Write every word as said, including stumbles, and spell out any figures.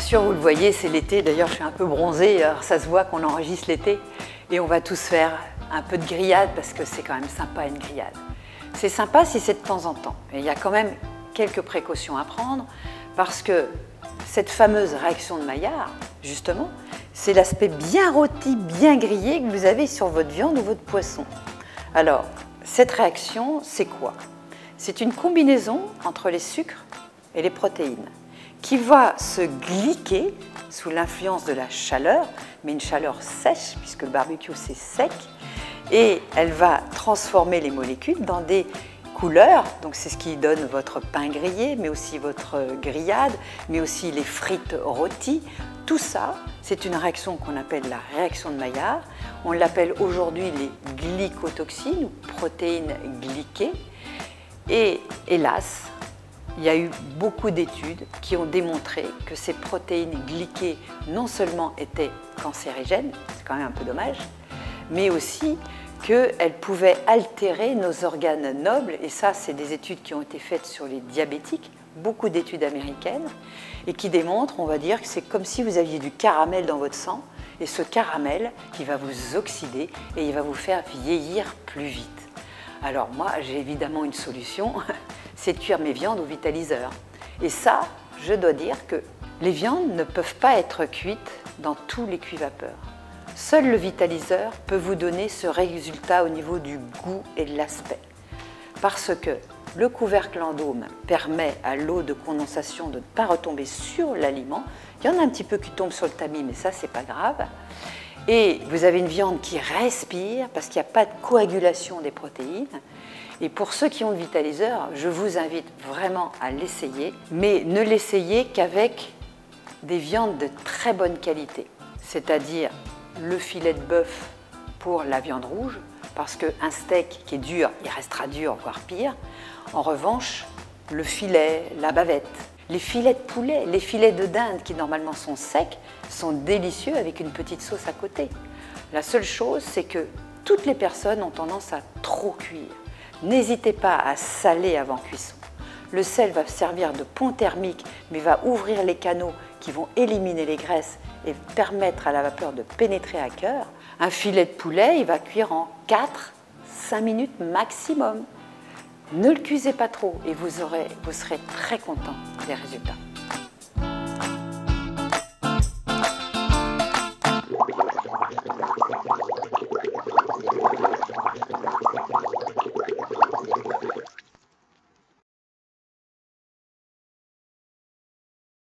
sûr, vous le voyez, c'est l'été. D'ailleurs, je suis un peu bronzée, alors ça se voit qu'on enregistre l'été. Et on va tous faire un peu de grillade parce que c'est quand même sympa une grillade. C'est sympa si c'est de temps en temps. Et il y a quand même quelques précautions à prendre parce que cette fameuse réaction de Maillard, justement, c'est l'aspect bien rôti, bien grillé que vous avez sur votre viande ou votre poisson. Alors, cette réaction, c'est quoi? C'est une combinaison entre les sucres et les protéines qui va se glyquer sous l'influence de la chaleur, mais une chaleur sèche, puisque le barbecue c'est sec, et elle va transformer les molécules dans des couleurs, donc c'est ce qui donne votre pain grillé, mais aussi votre grillade, mais aussi les frites rôties. Tout ça, c'est une réaction qu'on appelle la réaction de Maillard. On l'appelle aujourd'hui les glycotoxines ou protéines glyquées. Et hélas, il y a eu beaucoup d'études qui ont démontré que ces protéines glyquées non seulement étaient cancérigènes, c'est quand même un peu dommage, mais aussi qu'elles pouvaient altérer nos organes nobles. Et ça, c'est des études qui ont été faites sur les diabétiques, beaucoup d'études américaines, et qui démontrent, on va dire, que c'est comme si vous aviez du caramel dans votre sang, et ce caramel qui va vous oxyder et il va vous faire vieillir plus vite. Alors moi, j'ai évidemment une solution, c'est de cuire mes viandes au vitaliseur. Et ça, je dois dire que les viandes ne peuvent pas être cuites dans tous les cuits-vapeurs. Seul le vitaliseur peut vous donner ce résultat au niveau du goût et de l'aspect. Parce que le couvercle en dôme permet à l'eau de condensation de ne pas retomber sur l'aliment. Il y en a un petit peu qui tombe sur le tamis, mais ça, c'est pas grave. Et vous avez une viande qui respire parce qu'il n'y a pas de coagulation des protéines. Et pour ceux qui ont le vitaliseur, je vous invite vraiment à l'essayer, mais ne l'essayez qu'avec des viandes de très bonne qualité, c'est-à-dire le filet de bœuf pour la viande rouge, parce qu'un steak qui est dur, il restera dur, voire pire. En revanche, le filet, la bavette, les filets de poulet, les filets de dinde qui normalement sont secs, sont délicieux avec une petite sauce à côté. La seule chose, c'est que toutes les personnes ont tendance à trop cuire. N'hésitez pas à saler avant cuisson. Le sel va servir de pont thermique, mais va ouvrir les canaux qui vont éliminer les graisses et permettre à la vapeur de pénétrer à cœur. Un filet de poulet, il va cuire en quatre à cinq minutes maximum. Ne le cuisez pas trop et vous, aurez, vous serez très content des résultats.